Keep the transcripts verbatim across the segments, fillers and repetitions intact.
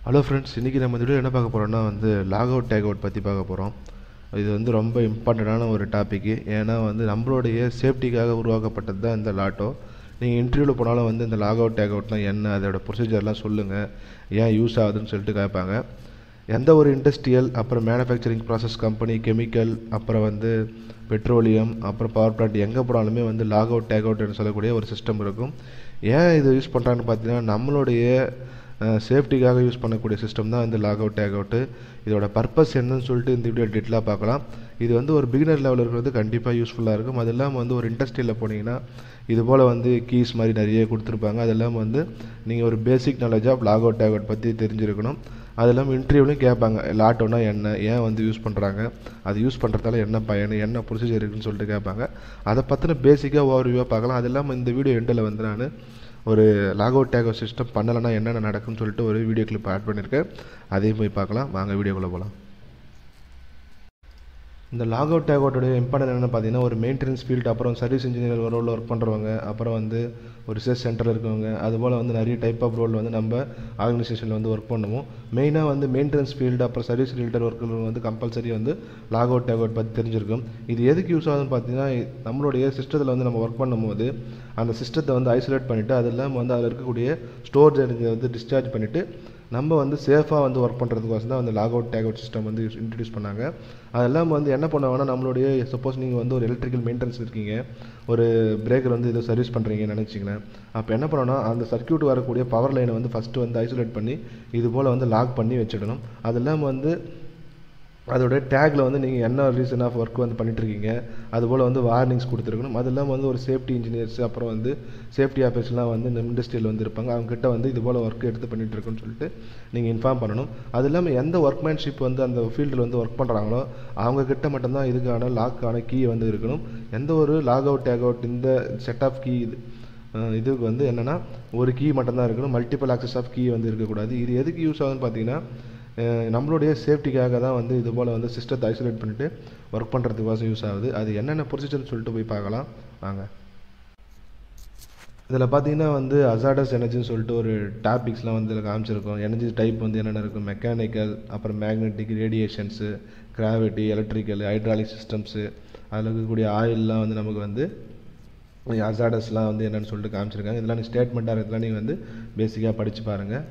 Hello friends, இன்றைக்கி நம்ம இந்த வீடியோ என்ன பார்க்க போகிறோம்னா வந்து லாக் அவுட் டேக் அவுட் பற்றி பார்க்க போகிறோம். இது வந்து ரொம்ப இம்பார்ட்டண்ட்டான ஒரு டாப்பிக்கு. ஏன்னா வந்து நம்மளுடைய சேஃப்டிக்காக உருவாக்கப்பட்டது தான் இந்த லாட்டோ. நீங்கள் இன்டர்வியூவில் போனாலும் வந்து இந்த லாக் அவுட் டேக் அவுட்லாம் என்ன, அதோட ப்ரொசீஜர்லாம் சொல்லுங்கள், ஏன் யூஸ் ஆகுதுன்னு சொல்லிட்டு கேட்பாங்க. எந்த ஒரு இண்டஸ்ட்ரியல், அப்புறம் மேனுஃபேக்சரிங் ப்ராசஸ் கம்பெனி, கெமிக்கல், அப்புறம் வந்து பெட்ரோலியம், அப்புறம் பவர் பிளான்ட் எங்கே போனாலுமே வந்து லாக் அவுட் டேக் அவுட்னு சொல்லக்கூடிய ஒரு சிஸ்டம் இருக்கும். ஏன் இது யூஸ் பண்ணுறாங்கன்னு பார்த்தீங்கன்னா, நம்மளுடைய சேஃப்டிக்காக யூஸ் பண்ணக்கூடிய சிஸ்டம் தான் இந்த லாக் அவுட் டேக் அவுட்டு. இதோட பர்பஸ் என்னன்னு சொல்லிட்டு இந்த வீடியோ டீட்டெயிலாக பார்க்கலாம். இது வந்து ஒரு பிகினர் லெவலில் இருக்கிறது கண்டிப்பாக யூஸ்ஃபுல்லாக இருக்கும். அது இல்லாமல் வந்து ஒரு இண்டஸ்ட்ரியில் போனீங்கன்னா இது போல் வந்து கீஸ் மாதிரி நிறைய கொடுத்துருப்பாங்க. அது இல்லாமல் வந்து நீங்கள் ஒரு basic knowledge of lock out tag out பற்றி தெரிஞ்சிருக்கணும். அது இல்லாமல் இன்டர்வியூலையும் கேட்பாங்க, லாட்டோனா என்ன, ஏன் வந்து யூஸ் பண்ணுறாங்க, அது யூஸ் பண்ணுறதால என்ன பயன், என்ன ப்ரொசீஜர் இருக்குதுன்னு சொல்லிட்டு கேட்பாங்க. அதை பற்றின பேசிக்காக ஓவர்வியூவாக பார்க்கலாம். அது இல்லாமல் இந்த வீடியோ எண்டில் வந்து நான் ஒரு lock out tag out system பண்ணலைன்னா என்னென்ன நடக்கும்னு சொல்லிட்டு ஒரு வீடியோ கிளிப் ஆட் பண்ணியிருக்கேன். அதையும் போய் பார்க்கலாம். வாங்க வீடியோக்குள்ளே போகலாம். இந்த லாக் அவுட் டேக் அவுட்டோடைய இம்பார்ட்டன்ட் என்னென்னு பார்த்தீங்கன்னா, ஒரு மெயின்டெனன்ஸ் ஃபீல்டு, அப்புறம் சர்வீஸ் இன்ஜினியர் ரோலில் ஒர்க் பண்ணுறவங்க, அப்புறம் வந்து ஒரு ரிசர்ச் சென்டரில் இருக்கவங்க, அதுபோல் வந்து நிறைய டைப் ஆஃப் ரோல் வந்து நம்ம ஆர்கனைசேஷனில் வந்து ஒர்க் பண்ணுவோம். மெயினாக வந்து மெயின்டெனன்ஸ் ஃபீல்டு, அப்புறம் சர்வீஸ் ரிலேட்டட் ஒர்க்கு வந்து கம்பல்சரி வந்து லாக் அவுட் டேக் அவுட் பற்றி தெரிஞ்சிருக்கும். இது எதுக்கு யூஸ் ஆகுதுன்னு பார்த்தீங்கன்னா, நம்மளுடைய சிஸ்டத்தில் வந்து நம்ம ஒர்க் பண்ணும்போது அந்த சிஸ்டத்தை வந்து ஐசோலேட் பண்ணிவிட்டு, அது இல்லாமல் வந்து அதில் இருக்கக்கூடிய ஸ்டோரேஜ் எனர்ஜியை வந்து டிஸ்சார்ஜ் பண்ணிவிட்டு நம்ம வந்து சேஃபாக வந்து ஒர்க் பண்ணுறதுக்கோசம் தான் வந்து lock out tag out system வந்து இன்ட்ரடியூஸ் பண்ணாங்க. அதெல்லாம் வந்து என்ன பண்ணுவாங்கன்னா, நம்மளுடைய சப்போஸ் நீங்கள் வந்து ஒரு எலக்ட்ரிக்கல் மெயின்டெனன்ஸ் இருக்கீங்க, ஒரு பிரேக்கர் வந்து இதை சர்வீஸ் பண்ணுறீங்கன்னு நினச்சிங்களேன். அப்போ என்ன பண்ணணும்னா, அந்த சர்க்யூட் வரக்கூடிய பவர் லைனை வந்து ஃபஸ்ட்டு வந்து ஐசோலேட் பண்ணி இது போல் வந்து லாக் பண்ணி வச்சிடணும். அது இல்லாமல் வந்து அதோட டேக்கில் வந்து நீங்கள் என்ன ரீசன் ஆஃப் ஒர்க் வந்து பண்ணிட்டுருக்கீங்க, அதுபோல் வந்து வார்னிங்ஸ் கொடுத்துருக்கணும். அது இல்லாமல் வந்து ஒரு சேஃப்டி இன்ஜினியர்ஸ், அப்புறம் வந்து சேஃப்டி ஆஃபீஸ்லாம் வந்து இந்த இண்டஸ்ட்ரியில் வந்து இருப்பாங்க. அவங்ககிட்ட வந்து இது போல் ஒர்க் எடுத்து பண்ணிகிட்டு இருக்குன்னு சொல்லிட்டு நீங்கள் இன்ஃபார்ம் பண்ணணும். அது இல்லாமல் எந்த ஒர்க்மேன்ஷிப் வந்து அந்த ஃபீல்டில் வந்து ஒர்க் பண்ணுறாங்களோ அவங்கக்கிட்ட மட்டும்தான் இதுக்கான லாக்கான கீ வந்து இருக்கணும். எந்த ஒரு லாக் அவுட் டேக் அவுட் இந்த செட் ஆஃப் கீ இது இதுக்கு வந்து என்னென்னா ஒரு கீ மட்டும்தான் இருக்கணும். மல்டிபிள் ஆக்சஸ் ஆஃப் கீ வந்து இருக்கக்கூடாது. இது எதுக்கு யூஸ் ஆகுதுன்னு பார்த்தீங்கன்னா, நம்மளுடைய சேஃப்டிக்காக தான் வந்து இது போல் வந்து சிஸ்டத்தை ஐசோலேட் பண்ணிவிட்டு ஒர்க் பண்ணுறதுக்காக யூஸ் ஆகுது. அது என்னென்ன ப்ரொசீஜர்னு சொல்லிட்டு போய் பார்க்கலாம் வாங்க. இதில் பார்த்தீங்கன்னா வந்து ஹசார்டஸ் எனர்ஜின்னு சொல்லிட்டு ஒரு டாபிக்ஸ்லாம் வந்து இதில் காமிச்சிருக்கோம். எனர்ஜி டைப் வந்து என்னென்ன இருக்கும், மெக்கானிக்கல், அப்புறம் magnetic, radiations, gravity, electrical, hydraulic systems, அதில் இருக்கக்கூடிய ஆயிலெலாம் வந்து நமக்கு வந்து ஹசார்டஸ்லாம் வந்து என்னென்னு சொல்லிட்டு காமிச்சிருக்காங்க. இதெல்லாம் நீங்கள் ஸ்டேட்மெண்ட்டாக இருக்கிறதுலாம் நீங்கள் வந்து பேசிக்காக படித்து பாருங்கள்.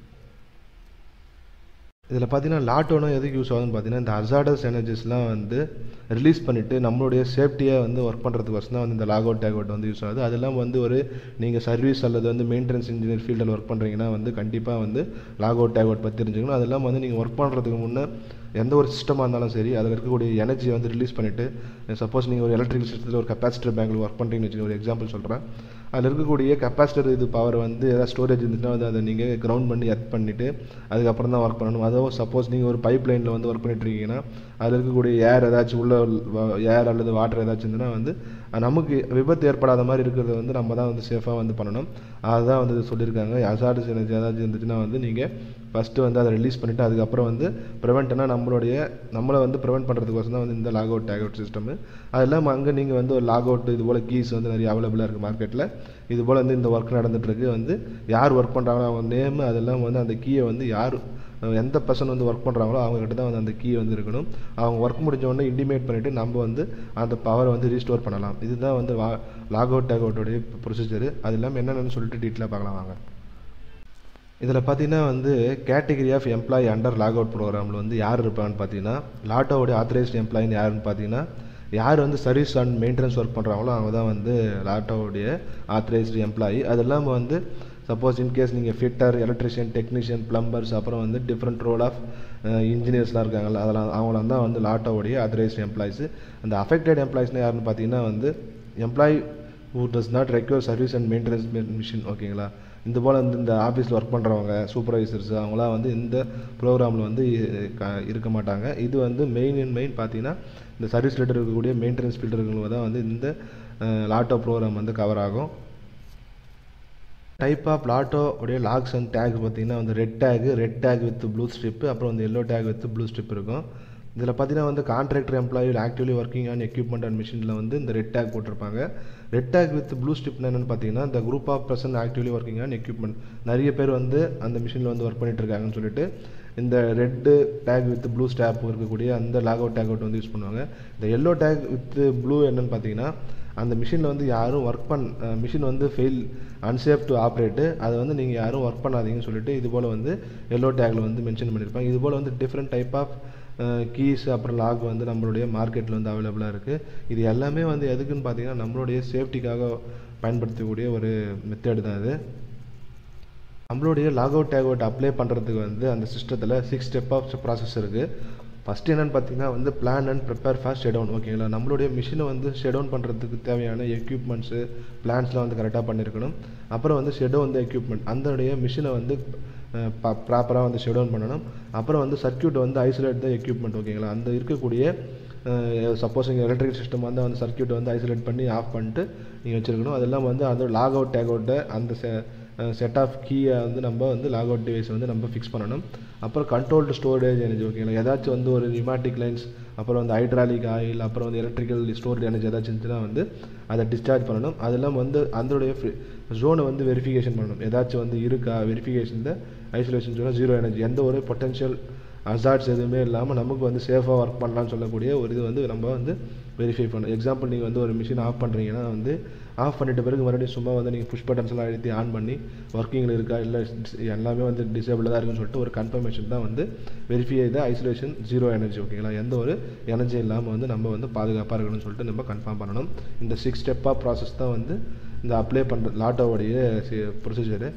இதில் பார்த்தீங்கன்னா லாட்டோனா எதுக்கு யூஸ் ஆகுதுன்னு பார்த்தீங்கன்னா, இந்த ஹசார்டஸ் எனர்ஜிஸ்லாம் வந்து ரிலீஸ் பண்ணிவிட்டு நம்மளுடைய சேஃப்டியை வந்து ஒர்க் பண்ணுறதுக்கு வசம் தான் வந்து இந்த லாக் அவுட் டேக் அவுட் வந்து யூஸ் ஆகுது. அது இல்லாமல் வந்து ஒரு நீங்கள் சர்வீஸ் அல்லது வந்து மெயின்டெனன்ஸ் இன்ஜினியர் ஃபீல்டில் ஒர்க் பண்ணுறீங்கன்னா வந்து கண்டிப்பாக வந்து லாக் அவுட் டேக் அவுட் பற்றி தெரிஞ்சுக்கணும். அது இல்லாமல் வந்து நீங்கள் ஒர்க் பண்ணுறதுக்கு முன்னே எந்த ஒரு சிஸ்டமாக இருந்தாலும் சரி, அதில் இருக்கக்கூடிய எனர்ஜியை வந்து ரிலீஸ் பண்ணிவிட்டு, சப்போஸ் நீங்கள் ஒரு எலக்ட்ரிக்கல் சிஸ்டத்தில் ஒரு கெப்பாசிட்டர் பேங்கில் ஒர்க் பண்ணுறீங்கன்னு வச்சுக்கோங்க, ஒரு எக்ஸாம்பிள் சொல்கிறேன். அதில் இருக்கக்கூடிய கெப்பாசிட்டர் இது பவர் வந்து ஏதாவது ஸ்டோரேஜ் இருந்துச்சுன்னா வந்து அதை நீங்கள் கிரவுண்ட் பண்ணி எர்த் பண்ணிவிட்டு அதுக்கப்புறம் தான் ஒர்க் பண்ணணும். அதோ சப்போஸ் நீங்கள் ஒரு பைப் லைனில் வந்து ஒர்க் பண்ணிட்டுருக்கீங்கன்னா அதில் இருக்கக்கூடிய ஏர் ஏதாச்சும் உள்ள ஏர் அல்லது வாட்டர் ஏதாச்சும் இருந்துன்னா வந்து நமக்கு விபத்து ஏற்படாத மாதிரி இருக்கிறத வந்து நம்ம தான் வந்து சேஃபாக வந்து பண்ணணும். அதுதான் வந்து சொல்லியிருக்காங்க. ஹசார்டஸ் எனர்ஜி ஏதாச்சும் இருந்துச்சுன்னா வந்து நீங்கள் ஃபஸ்ட்டு வந்து அதை ரிலீஸ் பண்ணிவிட்டு அதுக்கப்புறம் வந்து ப்ரிவெண்ட்னா நம்மளுடைய நம்மளை வந்து ப்ரிவெண்ட் பண்ணுறதுக்கோசம் தான் வந்து இந்த lock out tag out system. அது இல்லாமல் அங்கே நீங்கள் வந்து ஒரு லாக் அவுட் இது போல் கீஸ் வந்து நிறைய அவைலபிளாக இருக்குது மார்க்கெட்டில். இது போல் வந்து இந்த ஒர்க் நடந்துகிட்ருக்கு. வந்து யார் ஒர்க் பண்ணுறாங்களோ அவங்க நேமு, அதெல்லாம் வந்து அந்த கீயை வந்து யார் எந்த பர்சன் வந்து ஒர்க் பண்ணுறாங்களோ அவங்ககிட்ட தான் வந்து அந்த கீ வந்து இருக்கணும். அவங்க ஒர்க் முடிஞ்சோடனே இன்டிமேட் பண்ணிவிட்டு நம்ம வந்து அந்த பவரை வந்து ரீஸ்டோர் பண்ணலாம். இதுதான் வந்து லாக் அவுட் டேக் அவுட்டோடைய ப்ரொசீஜர். அது இல்லாமல் என்னென்னு சொல்லிட்டு டீட்டெயிலாக பார்க்கலாம் வாங்க. இதில் பார்த்தீங்கன்னா வந்து category of employee under lock out ப்ரோக்ராமில் வந்து யார் இருப்பான்னு பார்த்தீங்கன்னா, லாட்டோடைய ஆத்தரைஸ்டு எம்ப்ளாயின்னு யாருன்னு பார்த்தீங்கன்னா, யார் வந்து சர்வீஸ் அண்ட் மெயின்டெனன்ஸ் ஒர்க் பண்ணுறாங்களோ அவங்க தான் வந்து லாட்டோடைய ஆத்தரைஸ்டு எம்ப்ளாயி. அது இல்லாமல் வந்து சப்போஸ் இன்கேஸ் நீங்கள் ஃபிட்டர், எலக்ட்ரிஷியன், டெக்னீஷியன், ப்ளம்பர்ஸ், அப்புறம் வந்து டிஃப்ரெண்ட் ரோல் ஆஃப் இன்ஜினியர்ஸ்லாம் இருக்காங்கல்ல, அதெல்லாம் அவங்களாம் தான் வந்து லாட்டோடைய ஆத்தரைஸ்டு எம்ப்ளாயிஸு. அந்த அஃபெக்டட் எம்ப்ளாயிஸ்னால் யாருன்னு பார்த்தீங்கன்னா வந்து employee who does not require service and maintenance machine. ஓகேங்களா, இந்த போல் வந்து இந்த ஆஃபீஸில் ஒர்க் பண்ணுறவங்க, சூப்பர்வைசர்ஸ், அவங்களாம் வந்து இந்த ப்ரோக்ராமில் வந்து இருக்க மாட்டாங்க. இது வந்து மெயின் அண்ட் மெயின் பார்த்தீங்கன்னா இந்த சர்வீஸ் ரிலேட்டட் இருக்கக்கூடிய மெயின்டெனன்ஸ் ஃபீல்டு இருக்கிறவங்க தான் வந்து இந்த லாட்டோ ப்ரோக்ராம் வந்து கவர் ஆகும். டைப் ஆஃப் லாட்டோ உடைய லாக்ஸ் அண்ட் டேக்ஸ் பார்த்தீங்கன்னா வந்து red tag, red tag with blue strip, அப்புறம் வந்து yellow tag with blue strip இருக்கும். இதில் பார்த்தீங்கன்னா வந்து contractor employee actively working on equipment and மிஷினில் வந்து இந்த ரெட் டேக் போட்டிருப்பாங்க. ரெட் டேக் வித் ப்ளூ ஸ்ட்ரிப்னா என்னென்னு பார்த்தீங்கன்னா இந்த group of person actively working on equipment, நிறைய பேர் வந்து அந்த மிஷினில் வந்து ஒர்க் பண்ணிட்டு இருக்காங்கன்னு சொல்லிட்டு இந்த red tag with blue stop இருக்கக்கூடிய அந்த லாக் அவுட் டேக் அவுட் வந்து யூஸ் பண்ணுவாங்க. இந்த எல்லோ டேக் வித் ப்ளூ என்னென்னு பார்த்தீங்கன்னா அந்த மிஷினில் வந்து யாரும் ஒர்க் பண்ண மிஷின் வந்து ஃபெயில் அன்சேஃப் டு ஆப்ரேட்டு, அதை வந்து நீங்கள் யாரும் ஒர்க் பண்ணாதீங்கன்னு சொல்லிட்டு இது போல் வந்து எல்லோ டேக்கில் வந்து மென்ஷன் பண்ணியிருப்பாங்க. இது போல் வந்து டிஃப்ரெண்ட் டைப் ஆஃப் கீஸ் அப்புறம் லாக் வந்து நம்மளுடைய மார்க்கெட்டில் வந்து அவைலபிளாக இருக்குது. இது எல்லாமே வந்து எதுக்குன்னு பார்த்தீங்கன்னா நம்மளுடைய சேஃப்டிக்காக பயன்படுத்தக்கூடிய ஒரு மெத்தேடு தான் இது. நம்மளுடைய lock out tag out apply பண்ணுறதுக்கு வந்து அந்த சிஸ்டத்தில் சிக்ஸ் ஸ்டெப் ஆஃப் ப்ராசஸ் இருக்குது. ஃபஸ்ட்டு என்னென்னு பார்த்தீங்கன்னா வந்து plan and prepare for shut down. ஓகேங்களா, நம்மளுடைய மிஷினை வந்து ஷட் டவுன் பண்ணுறதுக்கு தேவையான எக்யூப்மெண்ட்ஸு பிளான்ஸ்லாம் வந்து கரெக்டாக பண்ணியிருக்கணும். அப்புறம் வந்து ஷட் டவுன் வந்து எக்யூப்மெண்ட் அந்தனுடைய மிஷினை வந்து ப்ராப்பராக வந்து ஷட் டவுன் பண்ணணும். அப்புறம் வந்து சர்க்யூட் வந்து ஐசோலேட் த எக்யூப்மெண்ட். ஓகேங்களா, அந்த இருக்கக்கூடிய சப்போஸ் நீங்கள் எலக்ட்ரிக்கல் சிஸ்டம் வந்து அந்த சர்க்யூட்டை வந்து ஐசோலேட் பண்ணி ஆஃப் பண்ணிட்டு நீங்கள் வச்சுருக்கணும். அதெல்லாம் வந்து அந்த லாக் அவுட் டேக் அவுட்டை அந்த செட் ஆஃப் கீயை வந்து நம்ம வந்து லாக் அவுட் டிவைஸ் வந்து நம்ம ஃபிக்ஸ் பண்ணணும். அப்புறம் கண்ட்ரோல்டு ஸ்டோரேஜ் எனர்ஜி. ஓகேங்களா, ஏதாச்சும் வந்து ஒரு நியூமேட்டிக் லைன்ஸ் அப்புறம் வந்து ஹைட்ராலிக் ஆயில் அப்புறம் வந்து எலக்ட்ரிக்கல் ஸ்டோரேஜ் எனர்ஜி ஏதாச்சும் இருந்துச்சுன்னா வந்து அதை டிஸ்சார்ஜ் பண்ணணும். அதெல்லாம் வந்து அதனுடைய ஜோனை வந்து வெரிஃபிகேஷன் பண்ணணும். ஏதாச்சும் வந்து இருக்கா வெரிஃபிகேஷன் த ஐசோலேஷன் ஜோனா ஜீரோ எனர்ஜி, எந்த ஒரு பொட்டன்ஷியல் அசார்ட்ஸ் எதுவுமே இல்லாமல் நமக்கு வந்து சேஃபாக ஒர்க் பண்ணலான்னு சொல்லக்கூடிய ஒரு இது வந்து நம்ம வந்து வெரிஃபை பண்ணணும். எக்ஸாம்பிள் நீங்கள் வந்து ஒரு மிஷின் ஆஃப் பண்ணுறீங்கன்னா வந்து ஆஃப் பண்ணிட்ட பிறகு மறுபடியும் சும்மா வந்து நீங்கள் புஷ் பட்டன்ஸ்லாம் அழுத்தி ஆன் பண்ணி ஒர்க்கிங்கில் இருக்கா இல்லை எல்லாமே வந்து டிசேபிளாக இருக்குன்னு சொல்லிட்டு ஒரு கன்ஃபர்மேஷன் தான் வந்து verify the isolation zero energy. ஓகேங்களா, எந்த ஒரு எனர்ஜி இல்லாமல் வந்து நம்ம வந்து பாதுகாப்பாக இருக்கணும்னு சொல்லிட்டு நம்ம கன்ஃபார்ம் பண்ணணும். இந்த சிக்ஸ் ஸ்டெப் ஆஃப் ப்ராசஸ் தான் வந்து இந்த அப்ளை பண்ணுற லாட்டோவுடைய ப்ரொசீஜரு.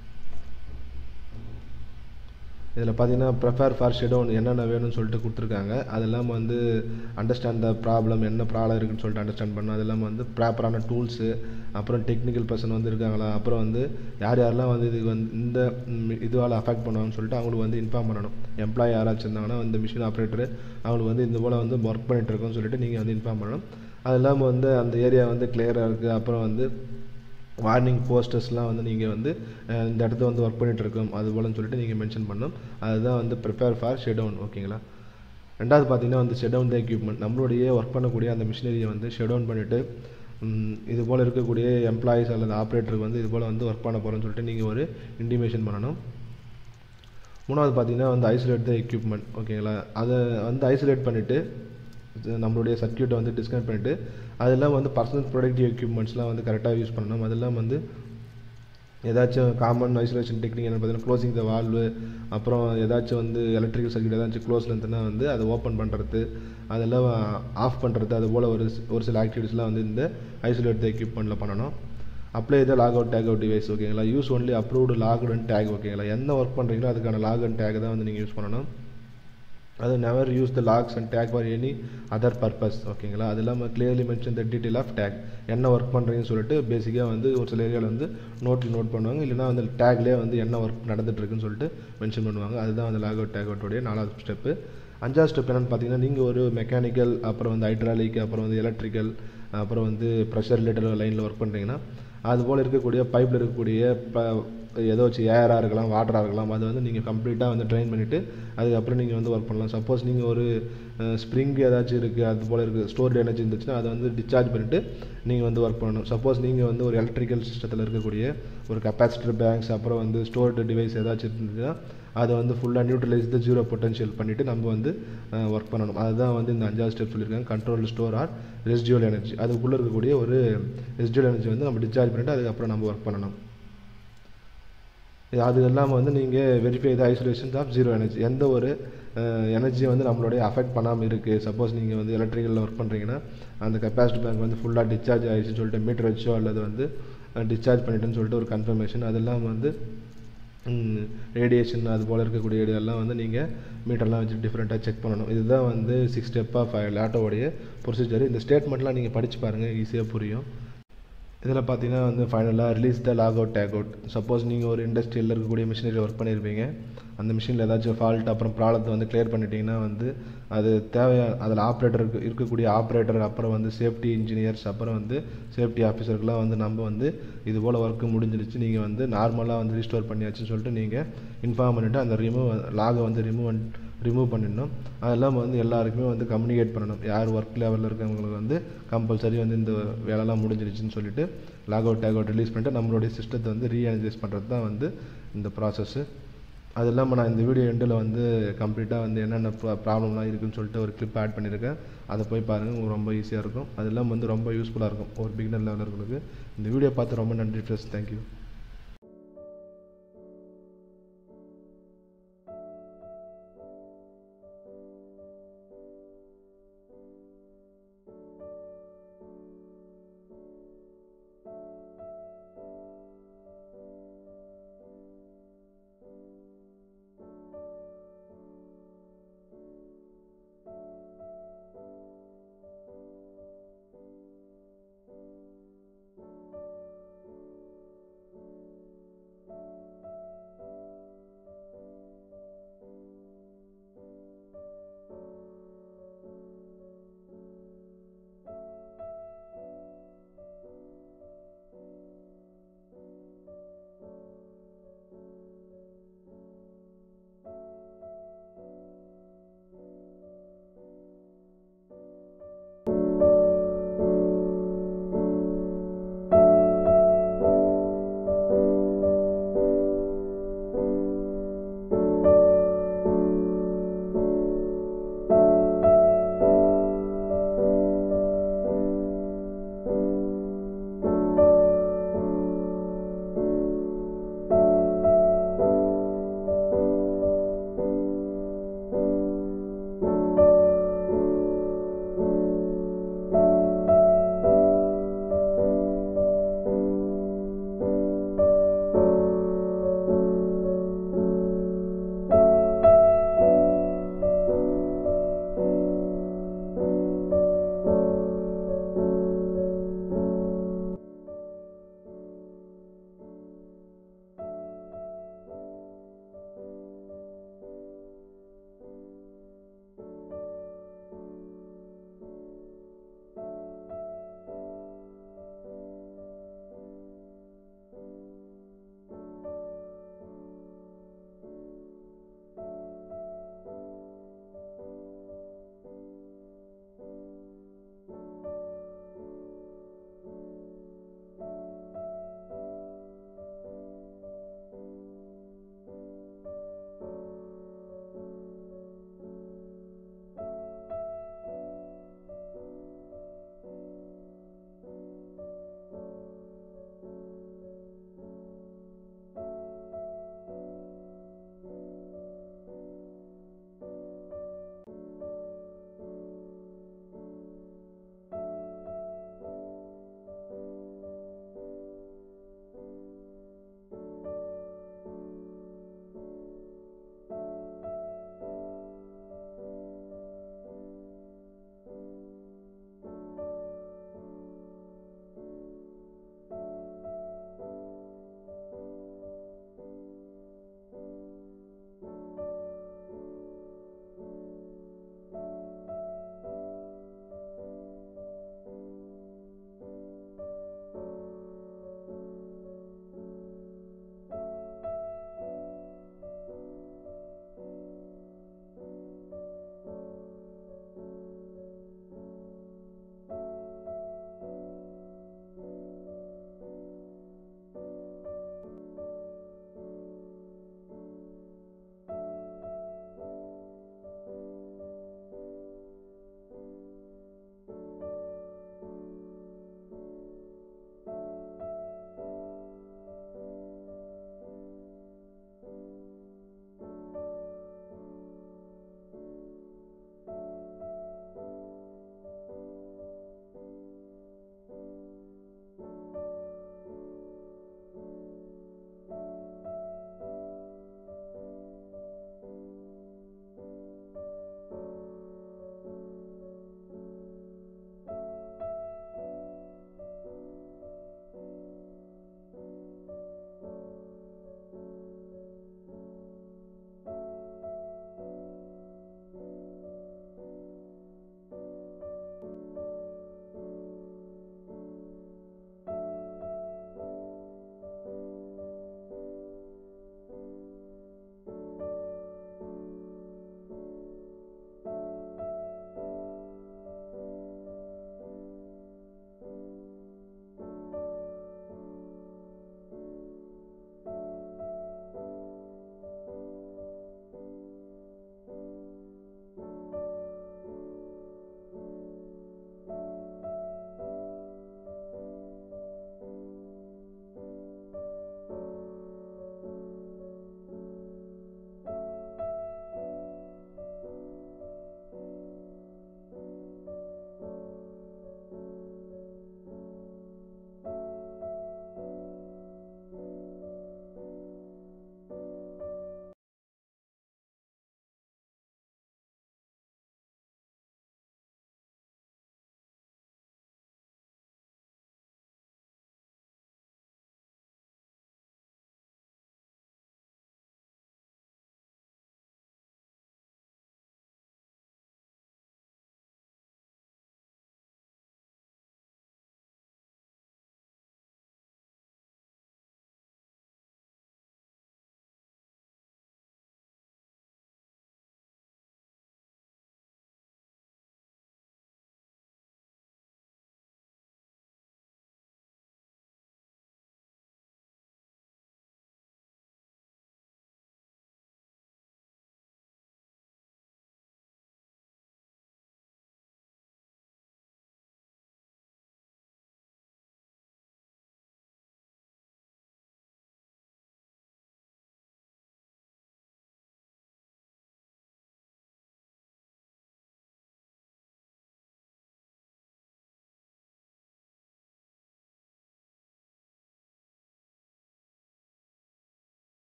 இதில் பார்த்தீங்கன்னா ப்ரிப்பேர் ஃபார் ஷட் டவுன் என்னென்ன வேணும்னு சொல்லிட்டு கொடுத்துருக்காங்க. அதெல்லாம் வந்து அண்டர்ஸ்டாண்ட் த ப்ராப்ளம், என்ன ப்ராப்ளம் இருக்குன்னு சொல்லிட்டு அண்டர்ஸ்டாண்ட் பண்ணணும். அதெல்லாம் வந்து ப்ராப்பரான டூல்ஸு, அப்புறம் டெக்னிக்கல் பர்சன் வந்து இருக்காங்களா, அப்புறம் வந்து யார் யாரெல்லாம் வந்து இதுக்கு வந்து இந்த இதுவால் அஃபெக்ட் பண்ணுவாங்கன்னு சொல்லிட்டு அவங்களுக்கு வந்து இன்ஃபார்ம் பண்ணணும். எம்ப்ளாயி யாராச்சும் இருந்தாங்கன்னா இந்த மிஷின் ஆப்ரேட்டர் அவங்களுக்கு வந்து இந்த போல் வந்து ஒர்க் பண்ணிகிட்டு இருக்கோன்னு சொல்லிட்டு நீங்கள் வந்து இன்ஃபார்ம் பண்ணணும். அது இல்லாமல் வந்து அந்த ஏரியா வந்து கிளியராக இருக்குது, அப்புறம் வந்து வார்னிங் போஸ்டர்ஸ்லாம் வந்து நீங்கள் வந்து இந்த இடத்த வந்து ஒர்க் பண்ணிகிட்டு இருக்கோம் அது போலன்னு சொல்லிட்டு நீங்கள் மென்ஷன் பண்ணணும். அதுதான் வந்து ப்ரிப்பேர் ஃபார் ஷட் டவுன். ஓகேங்களா, ரெண்டாவது பார்த்தீங்கன்னா வந்து ஷட் டவுன் த எக்யூப்மெண்ட். நம்மளுடைய ஒர்க் பண்ணக்கூடிய அந்த மிஷினரியை வந்து ஷட் டவுன் பண்ணிவிட்டு இது போல் இருக்கக்கூடிய எம்ப்ளாயிஸ் அல்லது ஆப்ரேட்டருக்கு வந்து இது போல் வந்து ஒர்க் பண்ண போகிறோன்னு சொல்லிட்டு நீங்கள் ஒரு இன்டிமேஷன் பண்ணணும். மூணாவது பார்த்தீங்கன்னா வந்து ஐசோலேட் த எக்யூப்மெண்ட். ஓகேங்களா, அதை வந்து ஐசோலேட் பண்ணிவிட்டு நம்மளுடைய சர்க்யூட்டை வந்து டிஸ்கனெக்ட் பண்ணிவிட்டு அதெல்லாம் வந்து பர்சனல் ப்ரொடக்டிவ் எக்யூப்மெண்ட்ஸ்லாம் வந்து கரெக்டாக யூஸ் பண்ணணும். அதெல்லாம் வந்து ஏதாச்சும் காமன் ஐசோலேஷன் டெக்னிக் என்ன பார்த்தீங்கன்னா க்ளோசிங் த வால்வு, அப்புறம் ஏதாச்சும் வந்து எலக்ட்ரிக்கல் சர்க்யூட் ஏதாச்சும் க்ளோஸில் இருந்துன்னா வந்து அதை ஓப்பன் பண்ணுறது, அதெல்லாம் ஆஃப் பண்ணுறது, அது போல் ஒரு ஒரு சில ஆக்டிவிட்டீஸ்லாம் வந்து இந்த ஐசோலேட் த எக்யூப்மெண்ட்டில் பண்ணணும். Apply the lock out tag out device. ஓகேங்களா, use only approved locked and tag. ஓகேங்களா, என்ன ஒர்க் பண்ணுறீங்களோ அதுக்கான லாக் அண்ட் டேக் தான் வந்து நீங்கள் யூஸ் பண்ணணும். அது never use the locks and tag for any other purpose. ஓகேங்களா, அது இல்லாமல் clearly mention the detail of tag. என்ன ஒர்க் பண்ணுறீங்கன்னு சொல்லிட்டு பேசிக்காக வந்து ஒரு சில ஏரியாவில் வந்து நோட்டில் நோட் பண்ணுவாங்க, இல்லைனா வந்து டேக்லேயே வந்து என்ன ஒர்க் நடந்துகிட்ருக்குன்னு சொல்லிட்டு மென்ஷன் பண்ணுவாங்க. அதுதான் வந்து லாக் அவுட் டேக் அவுட்டோடைய நாலாவது ஸ்டெப்பு. அஞ்சாவது ஸ்டெப் என்னென்னு பார்த்தீங்கன்னா நீங்கள் ஒரு மெக்கானிக்கல் அப்புறம் வந்து ஹைட்ராலிக் அப்புறம் வந்து எலக்ட்ரிக்கல் அப்புறம் வந்து ப்ரெஷர் ரிலேட்டட் லைனில் ஒர்க் பண்ணுறீங்கன்னா அதுபோல் இருக்கக்கூடிய பைப்பில் இருக்கக்கூடிய ப ஏதோ வச்சு ஏராக இருக்கலாம் வாட்டராக இருக்கலாம், அதை வந்து நீங்கள் கம்ப்ளீட்டாக வந்து ட்ரைன் பண்ணிவிட்டு அதுக்கப்புறம் நீங்கள் வந்து ஒர்க் பண்ணலாம். சப்போஸ் நீங்கள் ஒரு ஸ்ப்ரிங் ஏதாச்சும் இருக்குது அது போல் இருக்குது ஸ்டோர்டு எனர்ஜி இருந்துச்சுன்னா அதை வந்து டிஸ்சார்ஜ் பண்ணிவிட்டு நீங்கள் வந்து ஒர்க் பண்ணணும். சப்போஸ் நீங்கள் வந்து ஒரு எலக்ட்ரிக்கல் சிஸ்டத்தில் இருக்கக்கூடிய ஒரு கெப்பாசிட்டர் பேங்க்ஸ் அப்புறம் வந்து ஸ்டோர்டு டிவைஸ் ஏதாச்சும் இருந்துச்சுன்னா அதை வந்து ஃபுல்லாக நியூட்ரலைஸ் த ஜீரோ பொட்டன்ஷியல் பண்ணிவிட்டு நம்ம வந்து ஒர்க் பண்ணணும். அதுதான் வந்து இந்த அஞ்சாவது ஸ்டெப் சொல்லியிருக்காங்க, control store or residual energy. அதுக்குள்ளே இருக்கக்கூடிய ஒரு ரெசிடுவல் எனர்ஜி வந்து நம்ம டிஸ்சார்ஜ் பண்ணிவிட்டு அதுக்கப்புறம் நம்ம ஒர்க் பண்ணணும். அது இல்லாமல் வந்து நீங்கள் verify the isolations of zero energy. எந்த ஒரு எனர்ஜியை வந்து நம்மளுடைய அஃபெக்ட் பண்ணாமல் இருக்குது. சப்போஸ் நீங்கள் வந்து எலக்ட்ரிக்கலில் ஒர்க் பண்ணுறீங்கன்னா அந்த கெப்பாசிட்டி பேங்க் வந்து ஃபுல்லாக டிஸ்சார்ஜ் ஆகிடுச்சுன்னு சொல்லிட்டு மீட்டர் வச்சோ அல்லது வந்து டிஸ்சார்ஜ் பண்ணிட்டேன்னு சொல்லிட்டு ஒரு கன்ஃபர்மேஷன். அது இல்லாமல் வந்து ரேடியேஷன் அது போல் இருக்கக்கூடிய இதெல்லாம் வந்து நீங்கள் மீட்டர்லாம் வச்சு டிஃப்ரெண்ட்டாக செக் பண்ணணும். இதுதான் வந்து சிக்ஸ் ஸ்டெப் ஆஃப் லாட்டோவுடைய ப்ரொசீஜர். இந்த ஸ்டேட்மெண்ட்லாம் நீங்கள் படித்து பாருங்கள், ஈஸியாக புரியும். இதில் பார்த்தீங்கன்னா வந்து ஃபைனலாக release the lock out tag out. Suppose நீங்கள் ஒரு இண்டஸ்ட்ரியில் இருக்கக்கூடிய மிஷினரியில் ஒர்க் பண்ணியிருப்பீங்க, அந்த மிஷினில் ஏதாச்சும் ஃபால்ட் அப்புறம் ப்ராப்ளத்தை வந்து கிளியர் பண்ணிட்டீங்கன்னா வந்து அது தேவையான அதில் ஆப்ரேட்டருக்கு இருக்கக்கூடிய ஆப்ரேட்டர் அப்புறம் வந்து சேஃப்டி இன்ஜினியர்ஸ் அப்புறம் வந்து சேஃப்டி ஆஃபீஸருக்குலாம் வந்து நம்ம வந்து இது போல் ஒர்க்கு முடிஞ்சிருச்சு நீங்கள் வந்து நார்மலாக வந்து ரீஸ்டோர் பண்ணியாச்சுன்னு சொல்லிட்டு நீங்கள் இன்ஃபார்ம் பண்ணிவிட்டு அந்த ரிமூவ் லாகை வந்து ரிமூவ் ரிமூவ் பண்ணிடணும். அதெல்லாம் வந்து எல்லாருக்குமே வந்து கம்யூனிகேட் பண்ணணும். யார் ஒர்க் லெவலில் இருக்கவங்களுக்கு வந்து கம்பல்சரி வந்து இந்த வேலைலாம் முடிஞ்சிருச்சுன்னு சொல்லிட்டு lock out tag out release பண்ணிட்டு நம்மளுடைய சிஸ்டத்தை வந்து ரீஎனர்ஜைஸ் பண்ணுறது தான் வந்து இந்த ப்ராசஸ்ஸு. அது இல்லாமல் நான் இந்த வீடியோ எண்டில் வந்து கம்ப்ளீட்டாக வந்து என்னென்ன ப்ராப்ளம்லாம் இருக்குதுன்னு சொல்லிட்டு ஒரு கிளிப் ஆட் பண்ணியிருக்கேன். அதை போய் பாருங்கள், உங்களுக்கு ரொம்ப ஈஸியாக இருக்கும். அது இல்லாமல் வந்து ரொம்ப யூஸ்ஃபுல்லாக இருக்கும் ஒரு பிகினர் லெவலர்களுக்கு. இந்த வீடியோ பார்த்து ரொம்ப நன்றி ஃப்ரெண்ட்ஸ். தேங்க்யூ.